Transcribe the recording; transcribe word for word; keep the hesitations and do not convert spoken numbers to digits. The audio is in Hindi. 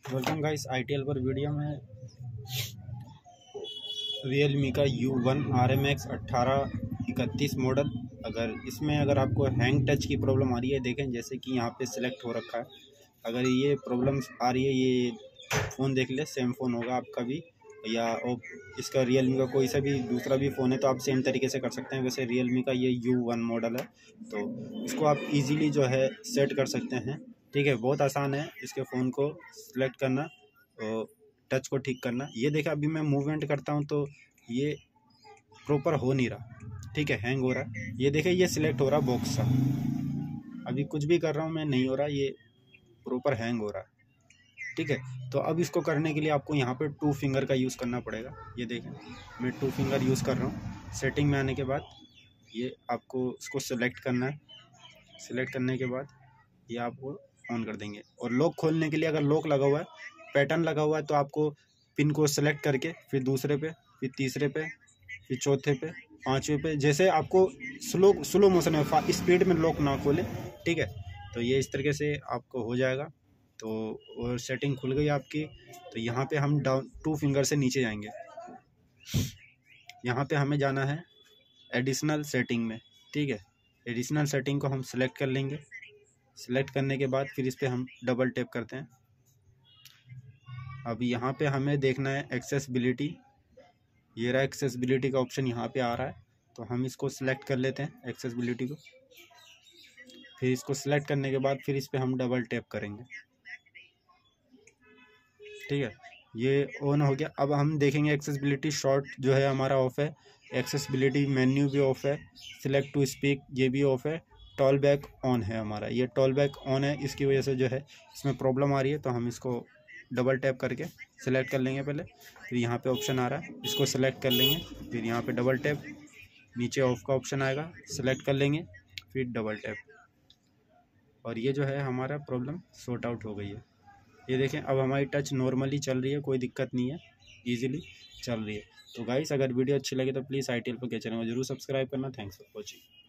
वेलकम गाइस आईटीएल पर वीडियो में रियलमी का U one R M X अट्ठारह इकतीस मॉडल। अगर इसमें अगर आपको हैंग टच की प्रॉब्लम आ रही है, देखें जैसे कि यहाँ पे सिलेक्ट हो रखा है। अगर ये प्रॉब्लम्स आ रही है, ये फ़ोन देख ले, सेम फ़ोन होगा आपका भी, या इसका रियलमी का कोई सा भी दूसरा भी फ़ोन है तो आप सेम तरीके से कर सकते हैं। वैसे रियलमी का ये यू वन मॉडल है तो इसको आप इजीली जो है सेट कर सकते हैं। ठीक है, बहुत आसान है इसके फ़ोन को सिलेक्ट करना और टच को ठीक करना। ये देखा, अभी मैं मूवमेंट करता हूँ तो ये प्रॉपर हो नहीं रहा, ठीक है, हैंग हो रहा है। ये देखे, ये सिलेक्ट हो रहा बॉक्स सा, अभी कुछ भी कर रहा हूँ मैं, नहीं हो रहा, ये प्रॉपर हैंग हो रहा है। ठीक है, तो अब इसको करने के लिए आपको यहाँ पे टू फिंगर का यूज़ करना पड़ेगा। ये देखें, मैं टू फिंगर यूज़ कर रहा हूँ। सेटिंग में आने के बाद ये आपको इसको सेलेक्ट करना है। सेलेक्ट करने के बाद ये आपको ऑन कर देंगे। और लॉक खोलने के लिए, अगर लॉक लगा हुआ है, पैटर्न लगा हुआ है, तो आपको पिन को सेलेक्ट करके फिर दूसरे पे, फिर तीसरे पे, फिर चौथे पे, पाँचवें पे, जैसे आपको स्लो स्लो मोशन में, स्पीड में लॉक ना खोले। ठीक है, तो ये इस तरीके से आपको हो जाएगा। तो और सेटिंग खुल गई आपकी। तो यहाँ पे हम डाउन टू फिंगर से नीचे जाएंगे। यहाँ पे हमें जाना है एडिशनल सेटिंग में। ठीक है, एडिशनल सेटिंग को हम सेलेक्ट कर लेंगे। सेलेक्ट करने के बाद फिर इस पर हम डबल टैप करते हैं। अब यहाँ पे हमें देखना है एक्सेसिबिलिटी। ये रहा एक्सेसिबिलिटी का ऑप्शन यहाँ पे आ रहा है, तो हम इसको सिलेक्ट कर लेते हैं एक्सेसिबिलिटी को। फिर इसको सिलेक्ट करने के बाद फिर इस पर हम डबल टैप करेंगे। ठीक है, ये ऑन हो गया। अब हम देखेंगे एक्सेसिबिलिटी शॉर्ट जो है हमारा ऑफ है, एक्सेसिबिलिटी मेन्यू भी ऑफ है, सिलेक्ट टू स्पीक ये भी ऑफ है, टॉल बैक ऑन है हमारा। ये टॉल बैक ऑन है, इसकी वजह से जो है इसमें प्रॉब्लम आ रही है। तो हम इसको डबल टैप करके सिलेक्ट कर लेंगे पहले। फिर यहाँ पे ऑप्शन आ रहा है, इसको सिलेक्ट कर लेंगे। फिर यहाँ पे डबल टैप, नीचे ऑफ का ऑप्शन आएगा, सिलेक्ट कर लेंगे, फिर डबल टैप, और ये जो है हमारा प्रॉब्लम सॉर्ट आउट हो गई है। ये देखें, अब हमारी टच नॉर्मली चल रही है, कोई दिक्कत नहीं है, इजीली चल रही है। तो गाइस, अगर वीडियो अच्छी लगे तो प्लीज़ आईटीएल पर के चैनल को जरूर सब्सक्राइब करना। Thanks for watching.